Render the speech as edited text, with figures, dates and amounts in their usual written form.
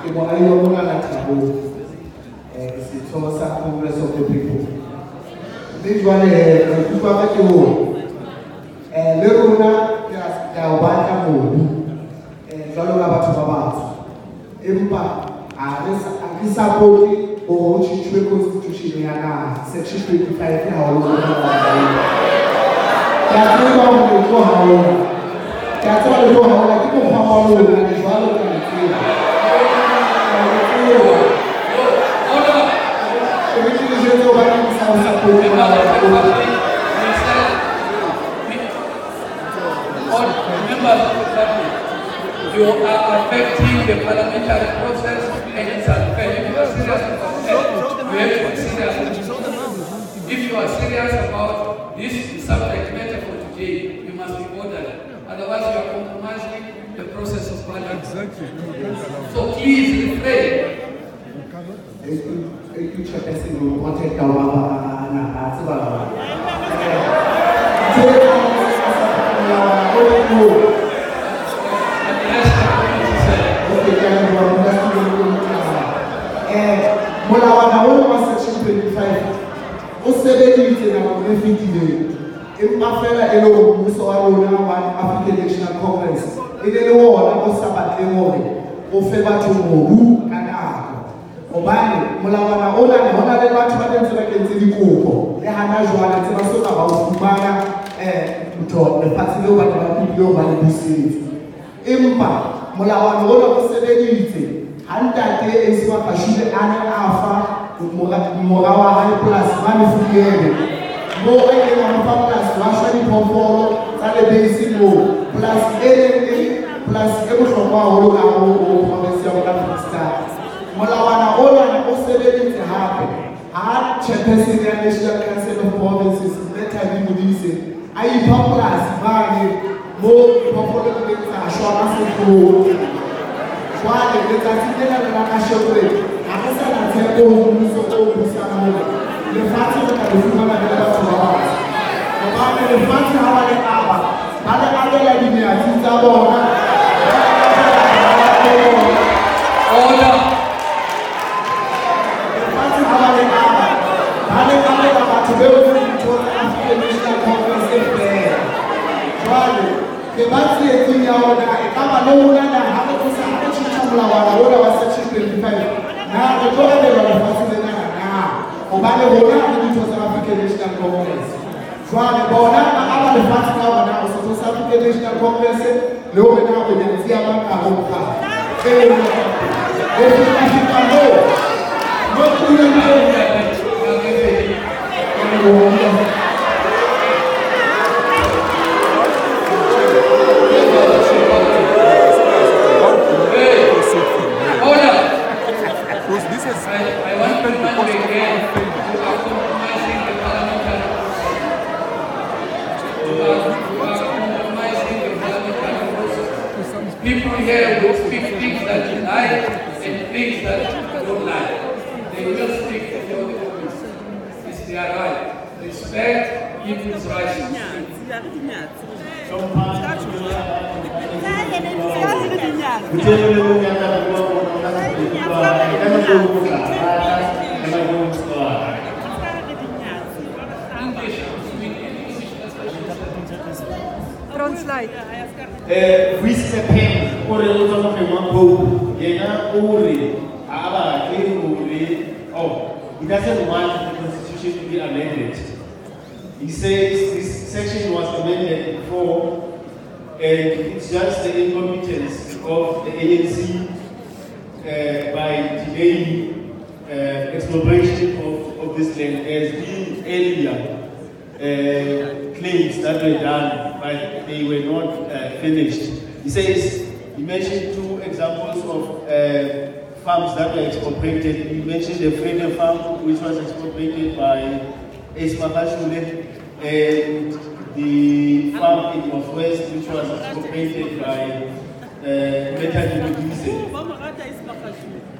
it's also Congress of the People. This one is Leruna, Yawaka Mobu, Zalona Batu Impa, Arisapoti, or Chichu Constitution, Section 25. That's all the people you are affecting the parliamentary process and it's unfair. If you are serious about that, you have to be serious. If you are serious about this subject matter for today, you must be ordered. Otherwise, you are compromising the process of parliament. Exactly. So please refrain. Thank you, Chairperson. We want to take our Molawana wa section 25 o sebeditse na go refitile empa fela e le go mmuso wa rona wa African National Congress e le wona go sa batle gore o fe batho mobu ka nako obane molawana ona ne hona le batho ba ntse ba kentse dikopo le hana jwana tse ba soka ba o fumana ntho le patsi le ba ba pipilo ba le busitse empa molawana ona go sebeditse Antate esiwa kashule ane afa mora wa high plus mane fukele mo ene wa plus wa shani popolo tale base mo plus ene plus e bohlokwa ho ka ho province ya Afrika molawana ona na o sebeditse hape ha chairperson ya National Council of Provinces leta di modise ai plus mane mo popolo ke tsa shwa se Why the Cathedral of Nakashore, Amasa and Temple, Muso, Musama, the Fati of the Human and the Hours. The Fati Hawa and Abba, Mother Adela Dimia, Tizabona, Order. The Fati Hawa and Abba, Mother Adela to build the African National Congress there. Why the Bati and Tinia, Kama no one and Molawana wa section 25 na etola de la fasile na obale bona di to South African National Congress swale bona aba le fasile wa na South African National Congress le o na go ntia ba ka ho ka People here will speak things that you like and things that you don't like. They will speak for the office. It's their right. Respect people's rights. Translate. Vice pen ore o tsama ke mo go yena ore aba ke ore oh he doesn't want the constitution to be amended. He says this section was amended before and it's just the incompetence of the ANC by delaying expropriation of this land as being earlier claims that were done, but they were not finished. He says, he mentioned two examples of farms that were expropriated. He mentioned the Freedom Farm, which was expropriated by Esma Kashule, and the farm in Northwest, which was expropriated by Meta Dibudise.